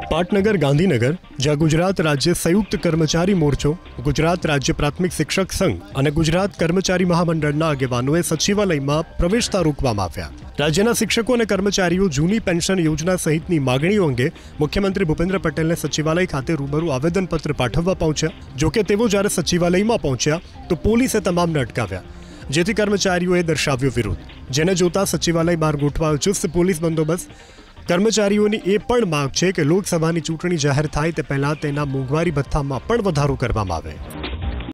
પાટનગર ગાંધીનગર, જ્યાં ગુજરાત રાજ્ય સંયુક્ત કર્મચારી મોરચો, ગુજરાત રાજ્ય પ્રાથમિક શિક્ષક સંઘ અને ગુજરાત કર્મચારી મહામંડળના આગેવાનોએ સચિવાલયમાં પ્રવેશતા રોકવામાં આવ્યા. રાજ્યના શિક્ષકો અને કર્મચારીઓ જૂની પેન્શન યોજના સહિતની માગણીઓ અંગે મુખ્યમંત્રી ભૂપેન્દ્ર પટેલને સચિવાલય ખાતે રૂબરૂ આવેદનપત્ર પાઠવવા પહોંચ્યા. જોકે તેઓ જ્યારે સચિવાલયમાં પહોંચ્યા તો પોલીસે તમામને અટકાવ્યા, જેથી કર્મચારીઓએ દર્શાવ્યો વિરોધ. જેને જોતા સચિવાલય બહાર ગોઠવાયો ચુસ્ત પોલીસ બંદોબસ્ત. કર્મચારીઓની એ પણ માંગ છે કે લોકસભાની ચૂંટણી જાહેર થાય તે પહેલાં તેના મોંઘવારી ભથ્થામાં પણ વધારો કરવામાં આવે.